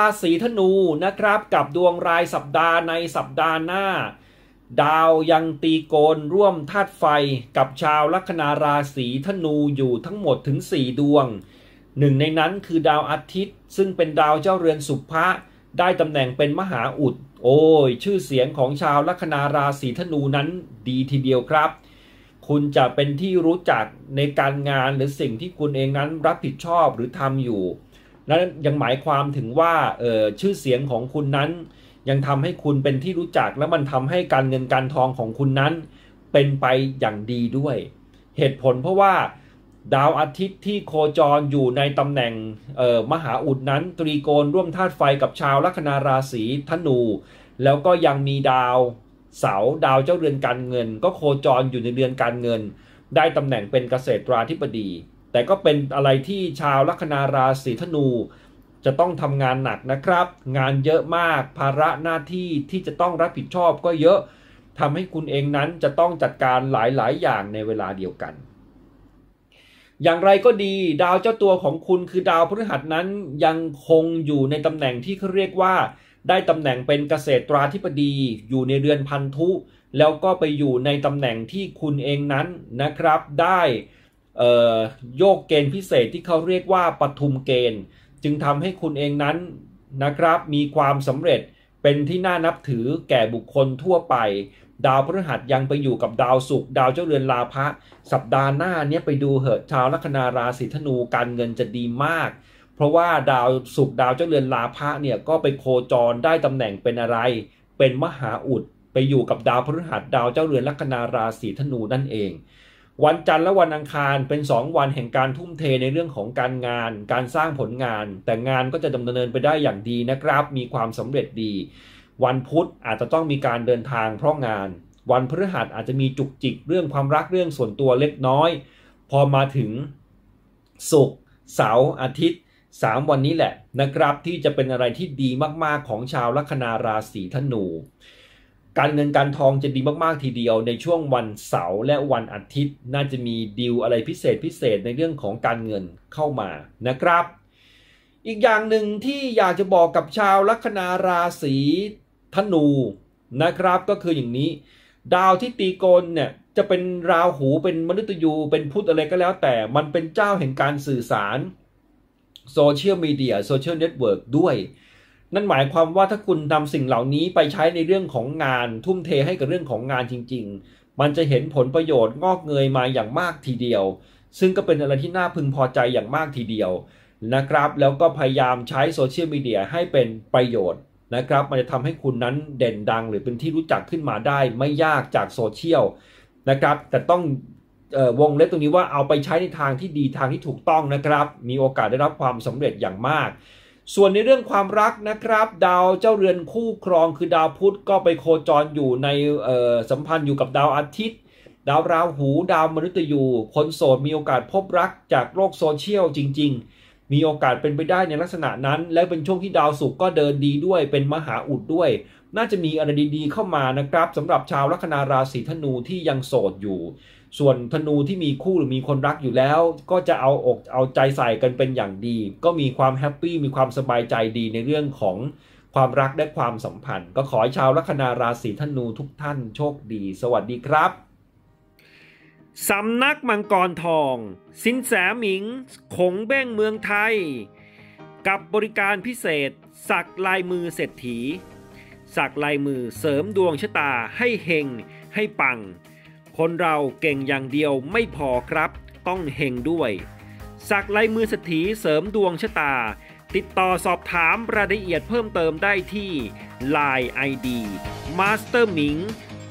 ศีธนูนะครับกับดวงรายสัปดาห์ในสัปดาห์หน้าดาวยังตีโกนร่วมธาตุไฟกับชาวลัคนาราศีธนูอยู่ทั้งหมดถึง4ดวงหนึ่งในนั้นคือดาวอาทิตย์ซึ่งเป็นดาวเจ้าเรือนสุภะได้ตำแหน่งเป็นมหาอุดโอ้ยชื่อเสียงของชาวลัคนาราศีธนูนั้นดีทีเดียวครับคุณจะเป็นที่รู้จักในการงานหรือสิ่งที่คุณเองนั้นรับผิดชอบหรือทำอยู่นั้นยังหมายความถึงว่าชื่อเสียงของคุณนั้นยังทำให้คุณเป็นที่รู้จักและมันทำให้การเงินการทองของคุณนั้นเป็นไปอย่างดีด้วยเหตุผลเพราะว่าดาวอาทิตย์ที่โคจรอยู่ในตำแหน่งมหาอุดนั้นตรีโกณร่วมธาตุไฟกับชาวลัคนาราศีธนูแล้วก็ยังมีดาวเสาร์ดาวเจ้าเรือนการเงินก็โคจรอยู่ในเรือนการเงินได้ตำแหน่งเป็นเกษตราธิบดีแต่ก็เป็นอะไรที่ชาวลัคนาราศีธนูจะต้องทำงานหนักนะครับงานเยอะมากภาระหน้าที่ที่จะต้องรับผิดชอบก็เยอะทำให้คุณเองนั้นจะต้องจัดการหลายๆอย่างในเวลาเดียวกันอย่างไรก็ดีดาวเจ้าตัวของคุณคือดาวพฤหัสนั้นยังคงอยู่ในตำแหน่งที่เขาเรียกว่าได้ตำแหน่งเป็นเกษตราธิบดีอยู่ในเรือนพันธุแล้วก็ไปอยู่ในตำแหน่งที่คุณเองนั้นนะครับได้โยกเกณฑ์พิเศษที่เขาเรียกว่าปทุมเกณฑ์จึงทำให้คุณเองนั้นนะครับมีความสำเร็จเป็นที่น่านับถือแก่บุคคลทั่วไปดาวพฤหัสยังไปอยู่กับดาวศุกร์ดาวเจ้าเรือนลาภะสัปดาห์หน้านี้ไปดูเหอะชาวลัคนาราศีธนูการเงินจะดีมากเพราะว่าดาวศุกร์ดาวเจ้าเรือนลาภะเนี่ยก็ไปโคจรได้ตำแหน่งเป็นอะไรเป็นมหาอุดไปอยู่กับดาวพฤหัสดาวเจ้าเรือนลัคนาราศีธนูนั่นเองวันจันทร์และวันอังคารเป็น2วันแห่งการทุ่มเทในเรื่องของการงานการสร้างผลงานแต่งานก็จะดำเนินไปได้อย่างดีนะครับมีความสำเร็จดีวันพุธอาจจะต้องมีการเดินทางเพราะงานวันพฤหัสอาจจะมีจุกจิกเรื่องความรักเรื่องส่วนตัวเล็กน้อยพอมาถึงศุกร์เสาร์อาทิตย์3วันนี้แหละนะครับที่จะเป็นอะไรที่ดีมากๆของชาวลัคนาราศีธนูการเงินการทองจะดีมากๆทีเดียวในช่วงวันเสาร์และวันอาทิตย์น่าจะมีดีลอะไรพิเศษในเรื่องของการเงินเข้ามานะครับอีกอย่างหนึ่งที่อยากจะบอกกับชาวลัคนาราศีธนูนะครับก็คืออย่างนี้ดาวที่ตีโกนเนี่ยจะเป็นราหูเป็นมฤตยูเป็นพุธอะไรก็แล้วแต่มันเป็นเจ้าแห่งการสื่อสารโซเชียลมีเดียโซเชียลเน็ตเวิร์กด้วยนั่นหมายความว่าถ้าคุณนำสิ่งเหล่านี้ไปใช้ในเรื่องของงานทุ่มเทให้กับเรื่องของงานจริงๆมันจะเห็นผลประโยชน์งอกเงยมาอย่างมากทีเดียวซึ่งก็เป็นอะไรที่น่าพึงพอใจอย่างมากทีเดียวนะครับแล้วก็พยายามใช้โซเชียลมีเดียให้เป็นประโยชน์นะครับมันจะทำให้คุณนั้นเด่นดังหรือเป็นที่รู้จักขึ้นมาได้ไม่ยากจากโซเชียลนะครับแต่ต้องวงเล็บตรงนี้ว่าเอาไปใช้ในทางที่ดีทางที่ถูกต้องนะครับมีโอกาสได้รับความสำเร็จอย่างมากส่วนในเรื่องความรักนะครับดาวเจ้าเรือนคู่ครองคือดาวพุธก็ไปโคจรอยู่ในสัมพันธ์อยู่กับดาวอาทิตย์ดาวราหูดาวมฤตยูคนโสดมีโอกาสพบรักจากโลกโซเชียลจริงๆมีโอกาสเป็นไปได้ในลักษณะนั้นและเป็นช่วงที่ดาวศุกร์ก็เดินดีด้วยเป็นมหาอุดด้วยน่าจะมีอะไรดีๆเข้ามานะครับสำหรับชาวลัคนาราศีธนูที่ยังโสดอยู่ส่วนธนูที่มีคู่หรือมีคนรักอยู่แล้วก็จะเอาอกเอาใจใส่กันเป็นอย่างดีก็มีความแฮปปี้มีความสบายใจดีในเรื่องของความรักและความสัมพันธ์ก็ขอให้ชาวลัคนาราศีธนูทุกท่านโชคดีสวัสดีครับสำนักมังกรทองสินแสหมิงขงเบ้งเมืองไทยกับบริการพิเศษสักลายมือเศรษฐีสักลายมือเสริมดวงชะตาให้เฮงให้ปังคนเราเก่งอย่างเดียวไม่พอครับต้องเฮงด้วยสักลายมือเศรษฐีเสริมดวงชะตาติดต่อสอบถามรายละเอียดเพิ่มเติมได้ที่ Line ID Master Ming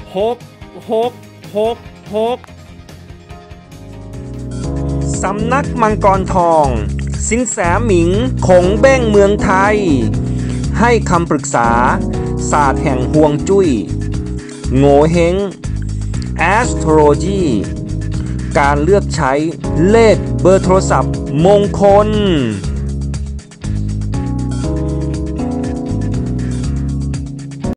6666สำนักมังกรทองสินแสหมิงขงเบ้งเมืองไทยให้คำปรึกษาศาสตร์แห่งฮวงจุ้ยโง่เฮงAstrology การเลือกใช้เลขเบอร์โทรศัพท์มงคล